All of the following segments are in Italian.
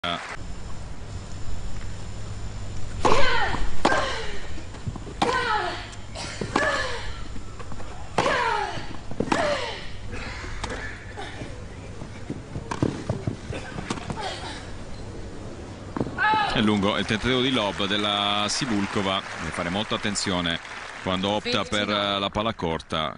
È lungo il tentativo di lob della Cibulkova, deve fare molta attenzione quando opta per la palla corta.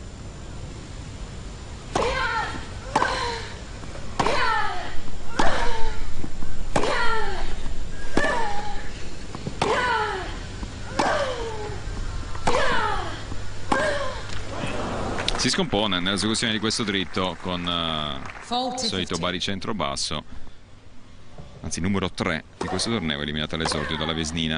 Si scompone nell'esecuzione di questo dritto con il solito baricentro basso, anzi numero 3 di questo torneo, eliminata all'esordio dalla Vesnina.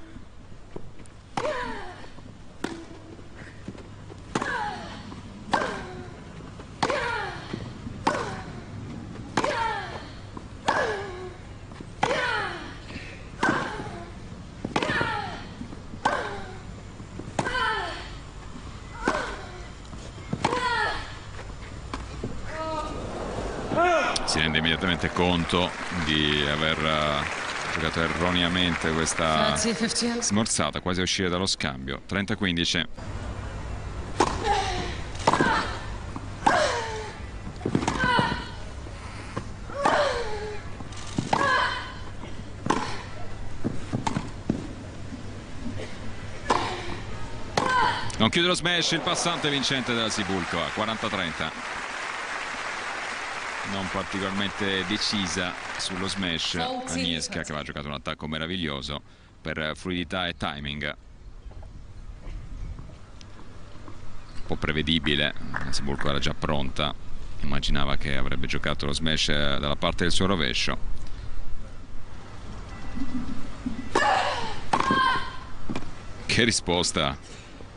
Si rende immediatamente conto di aver giocato erroneamente questa smorzata, quasi a uscire dallo scambio. 30-15. Non chiude lo smash il passante vincente della Cibulkova. 40-30. Non particolarmente decisa sullo smash Agnieszka, che aveva giocato un attacco meraviglioso per fluidità e timing. Un po' prevedibile, la Cibulkova era già pronta, immaginava che avrebbe giocato lo smash dalla parte del suo rovescio. Che risposta!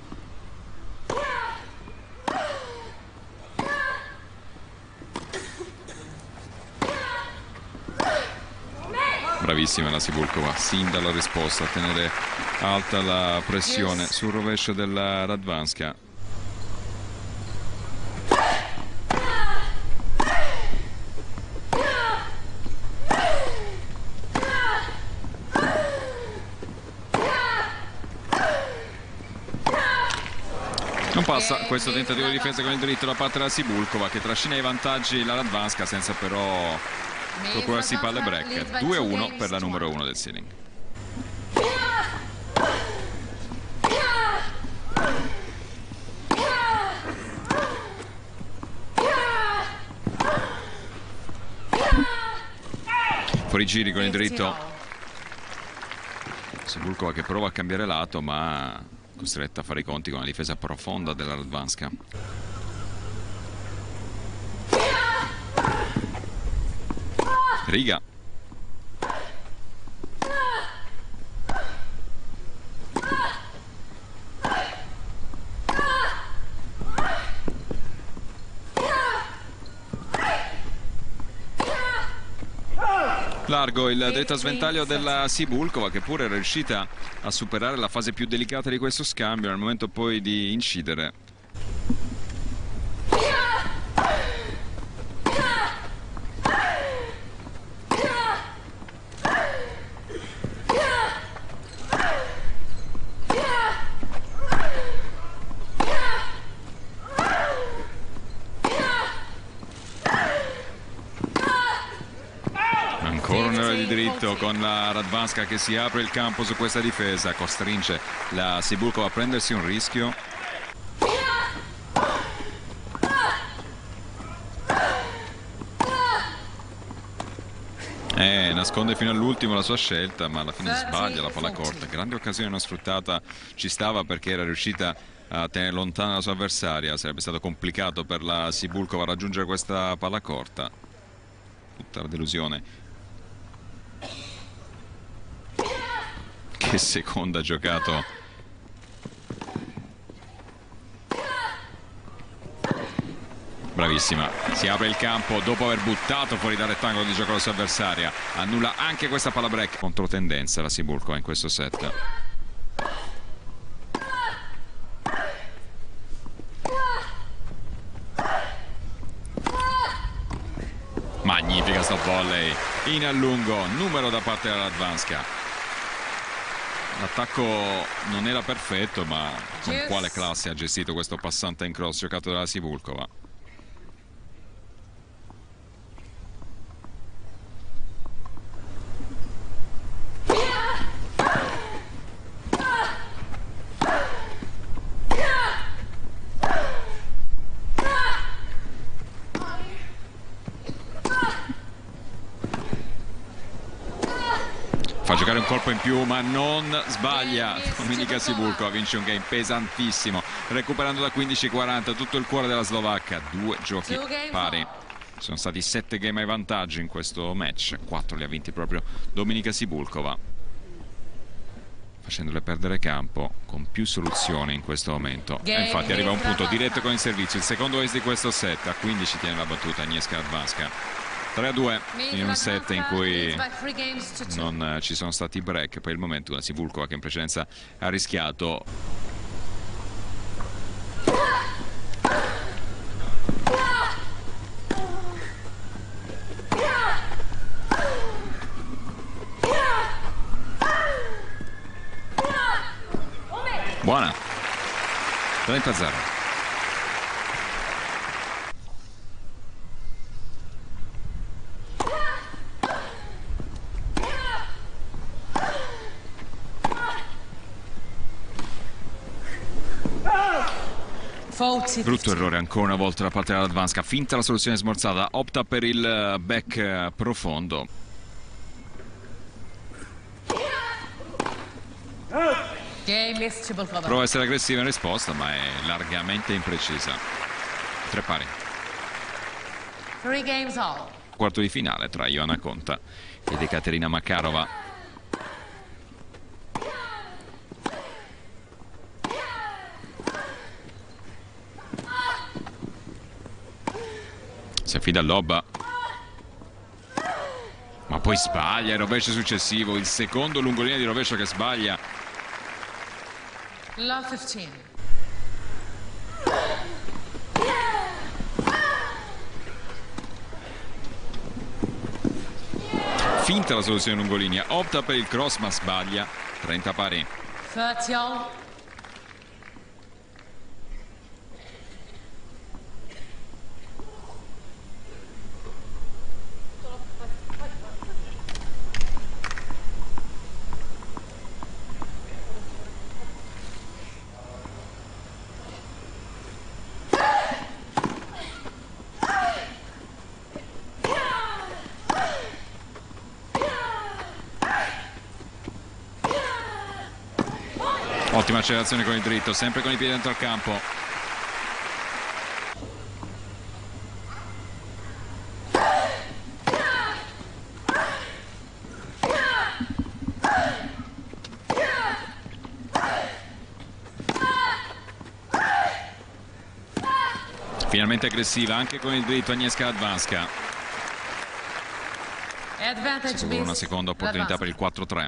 Bravissima la Cibulkova, sin dalla risposta a tenere alta la pressione sul rovescio della Radwanska. Non passa questo tentativo di difesa con il dritto da parte della Cibulkova, che trascina i vantaggi la Radwanska senza però procurarsi palle break. 2-1 per la numero 1 del seeding. Fuori giri con il dritto. Cibulkova che prova a cambiare lato, ma costretta a fare i conti con la difesa profonda della Radwanska. Riga. Largo il dritto a sventaglio della Cibulkova, che pure è riuscita a superare la fase più delicata di questo scambio nel momento poi di incidere. Ancora un'ora di dritto con la Radwanska che si apre il campo su questa difesa, costringe la Cibulkova a prendersi un rischio. Nasconde fino all'ultimo la sua scelta, ma alla fine sbaglia la palla corta. Grande occasione non sfruttata, ci stava perché era riuscita a tenere lontana la sua avversaria. Sarebbe stato complicato per la Cibulkova raggiungere questa palla corta. Tutta la delusione. Che seconda ha giocato. Bravissima, si apre il campo dopo aver buttato fuori dal rettangolo di gioco la sua avversaria. Annulla anche questa palla break. Controtendenza la Cibulkova in questo set. Magnifica questo volley in allungo, numero da parte della Radwanska. L'attacco non era perfetto, ma con quale classe ha gestito questo passante in cross giocato dalla Cibulkova. Fa giocare un colpo in più, ma non sbaglia. Dominika Cibulkova vince un game pesantissimo, recuperando da 15-40 tutto il cuore della slovacca. 2 giochi pari. Sono stati 7 game ai vantaggi in questo match, 4 li ha vinti proprio Dominika Cibulkova, facendole perdere campo con più soluzioni in questo momento. E infatti arriva un punto diretto con il servizio, il secondo ace di questo set. A 15 tiene la battuta Agnieszka Radwanska. 3-2 in un set in cui non ci sono stati break. Poi il momento una Cibulkova che in precedenza ha rischiato. Buona. 30-0. Brutto errore ancora una volta da parte della Radwanska, finta la soluzione smorzata, opta per il back profondo. Prova a essere aggressiva in risposta, ma è largamente imprecisa. 3 pari. Quarto di finale tra Ioana Konta ed Ekaterina Makarova. Si affida al lob, ma poi sbaglia il rovescio successivo, il secondo lungolinea di rovescio che sbaglia. Finta la soluzione lungolinea, opta per il cross ma sbaglia. 30 pari. Ottima accelerazione con il dritto, sempre con i piedi dentro al campo. Finalmente aggressiva anche con il dritto Agnieszka Radwanska. Sicuro una seconda opportunità per il 4-3.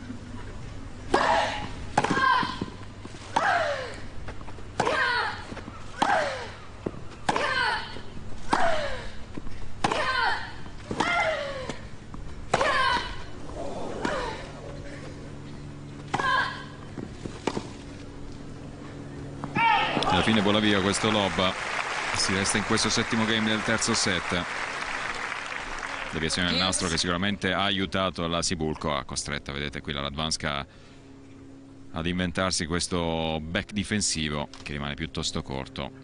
Alla fine vola via questo lob. Si resta in questo settimo game del terzo set. Deviazione del nastro che sicuramente ha aiutato la Cibulkova, costretta, vedete qui la Radwanska ad inventarsi questo back difensivo che rimane piuttosto corto.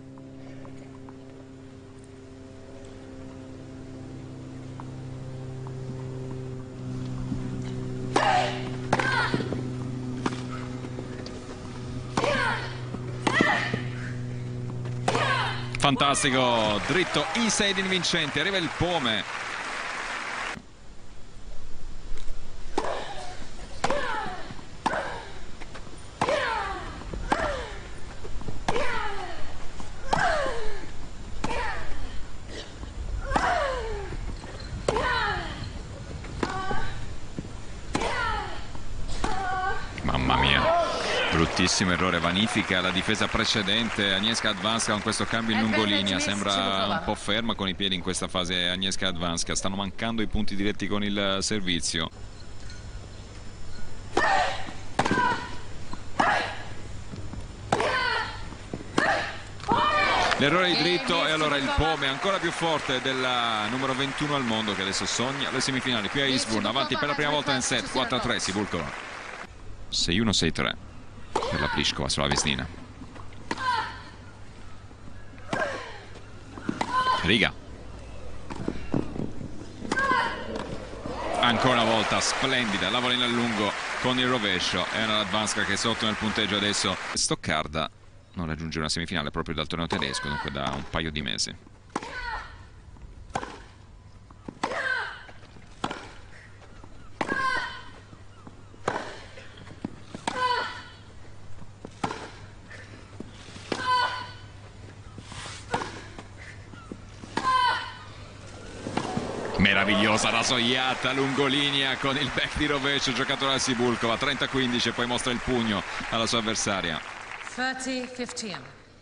Fantastico, dritto inside invincente, arriva il pome. Bruttissimo errore, vanifica la difesa precedente. Agnieszka Radwanska con questo cambio in lungolinea, sembra un po' ferma con i piedi in questa fase. Agnieszka Radwanska, stanno mancando i punti diretti con il servizio. L'errore di dritto, e allora il pome ancora più forte della numero 21 al mondo, che adesso sogna le semifinali qui a Eastbourne, avanti per la prima volta nel set, 4-3 Sibulkova. 6-1, 6-3 per la Pliskova sulla Vesnina. Riga. Ancora una volta splendida la volina a lungo con il rovescio. È una Radwanska che è sotto nel punteggio adesso. Stoccarda non raggiunge una semifinale proprio dal torneo tedesco, dunque da un paio di mesi. Meravigliosa rasoiata lungolinea con il back di rovescio giocato da Sibulkova, 30-15, e poi mostra il pugno alla sua avversaria. 30-15.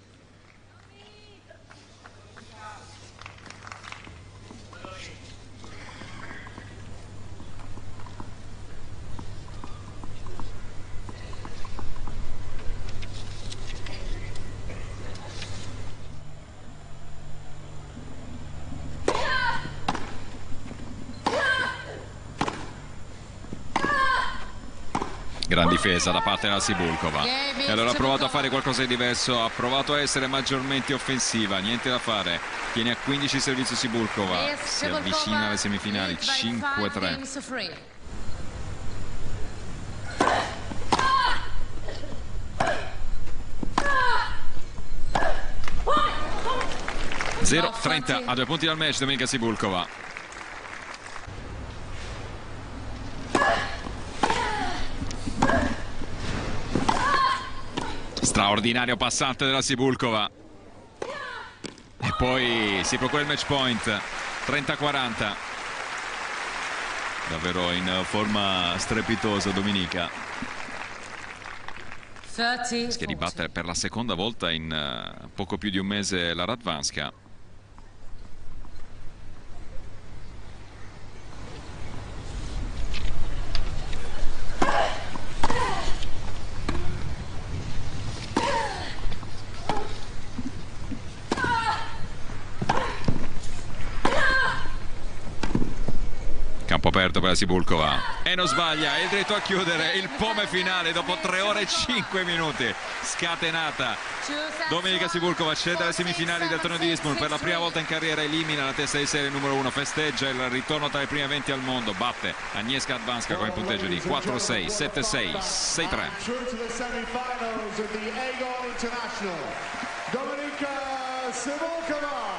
Gran difesa da parte della Sibulkova, e allora ha provato a fare qualcosa di diverso, ha provato a essere maggiormente offensiva, niente da fare. Tiene a 15 servizio Sibulkova, si avvicina alle semifinali, 5-3. (0-30) a 2 punti dal match Dominika Sibulkova. Straordinario passante della Sibulkova, e poi si procura il match point. 30-40. Davvero in forma strepitosa Dominika. Rischia di battere per la seconda volta in poco più di un mese la Radwanska. Campo aperto per la Sibulkova, e non sbaglia, è il dritto a chiudere il pome finale dopo 3 ore e 5 minuti. Scatenata Dominika Sibulkova, scende alle semifinali del torneo di Eastbourne, per la prima volta in carriera elimina la testa di serie numero 1, festeggia il ritorno tra le prime 20 al mondo, batte Agnieszka Radwanska con il punteggio di 4-6, 7-6, 6-3. Dominika Sibulkova.